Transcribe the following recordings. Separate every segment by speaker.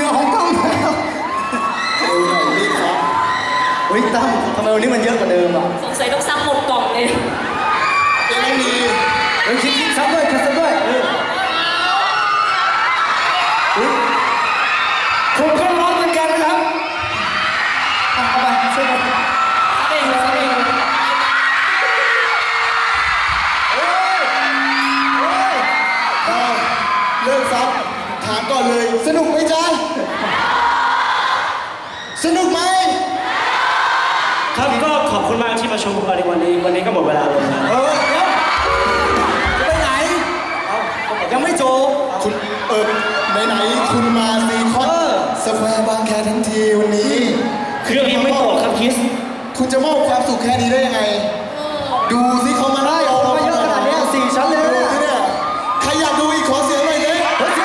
Speaker 1: วของตั้มแล้ว
Speaker 2: เร็วหน่อยรีบครับ
Speaker 1: เฮ้ยตั้มทำไมวันนี้มันเยอะกว่าเดิมอ่ะ
Speaker 3: สงสัยต้องซ้ำหมดกล่องเอง
Speaker 2: ยังไม่มี
Speaker 1: เฮ้ยคิดซ้ำด้วยผมก็ร้องเหมือนกันนะครับเอาไปช่วยกัน
Speaker 3: เอง
Speaker 2: เลิกซับถามก่อนเลยสนุกไหมจ๊ะสนุกไหม
Speaker 4: ครับก็ขอบคุณมากที่มาชมเราในวันนี้ก็หมดเวลาลงแล้ว
Speaker 1: จะไปไหนยังไม่จบ
Speaker 2: คุณไหนคุณมาซีคอนสแควร์บางแคทั้งทีวันนี้
Speaker 4: เครื่องยังไม่ตกครับคิส
Speaker 2: คุณจะมอบความสุขแค่นี้ได้ยังไงดูสิเขามาได้
Speaker 1: ออกมาเยอะขนาดนี้4 ชั้นเลย
Speaker 2: เนี่ยใครอยากดูอีกขอเสียงหน่อยเลย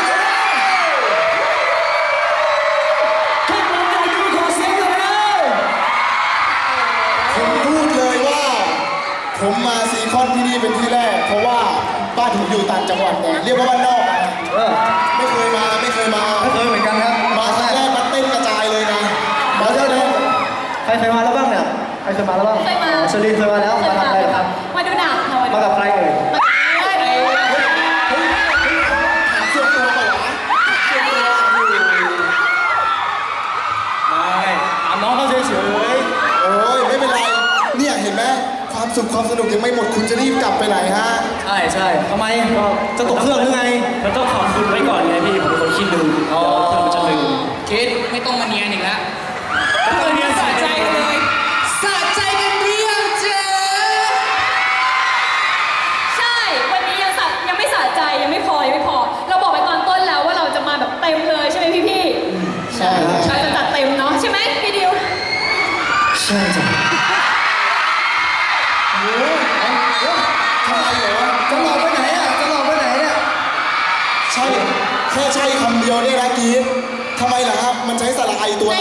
Speaker 2: ผมพูดเลยว่าผมมาซีคอนที่นี่เป็นที่แรกเพราะว่าบ้านผมอยู่ต่างจังหวัดเนี่ยเรียกว่าบ้านนอกไม่เคยมา
Speaker 1: เหมือนกันครับ
Speaker 2: มาครั้งแรกมันเต้นกระจายเลยนะ
Speaker 1: มาเท่านั้นใครเคยมาแล้วบ้างเนี่ยใครเคยมาแล้วบ้างเชอรีนเคยมาแล้วมาทำอะไรครับ
Speaker 3: มาดูหนังค่ะ
Speaker 1: มากับใครเอ่ย
Speaker 2: เสื้อตัวเปล่า
Speaker 1: ไม่ถามน้องเขาเฉย
Speaker 2: ๆโอ้ยไม่เป็นไรเนี่ยเห็นไหมความสุขความสนุกยังไม่หมดคุณจะรีบกลับไปไหนฮะ
Speaker 1: ใช่ทำไมจะตกเครื่องหรือไง
Speaker 4: มันต้องขอบคุณไว้ก่อนไงพี่ผมเป็นคนขี้ลืมเดี๋ยวมันจะลืม
Speaker 5: คิดไม่ต้องมาเนียนอีกแล้วเนียนสะใจกันเลยสะใจกันเรียงเจอ
Speaker 3: ใช่วันนี้ยังไม่สะใจยังไม่พอเราบอกไปตอนต้นแล้วว่าเราจะมาแบบเต็มเลยใช่ไหมพี่
Speaker 2: ใช่
Speaker 3: เราจะจัดเต็มเนาะใช่ไหมพี่ดิว
Speaker 1: ใช่จ้ะ
Speaker 2: ทำไมเหรอ
Speaker 1: จะหลอกไปไหนเนี่ย
Speaker 2: ใช่แค่ใช่คำเดียวเนี่ยนะกีฟทำไมล่ะครับมันใช้สระไอตัวไหน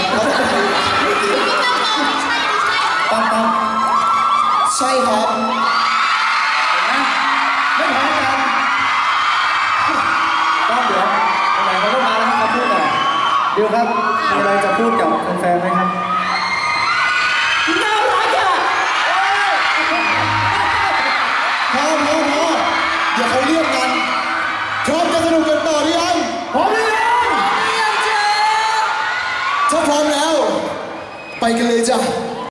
Speaker 1: ปั๊ม
Speaker 2: ใช่ครับ
Speaker 1: ไม่แพ้กันปั๊มเดี๋ยวไหนเขาก็มาแล้วครับพูดหน่อยเดี๋ยวครับมีอะไรจะพูดกับแฟนๆไหมครับ
Speaker 3: น่ารักอ่ะ
Speaker 2: พออย่าเขาเรียกกันพร้อมจะสนุกกันต่อหรือยัง
Speaker 1: พร้อมแล้ว
Speaker 2: ถ้าพร้อมแล้วไปกันเลยจ้ะ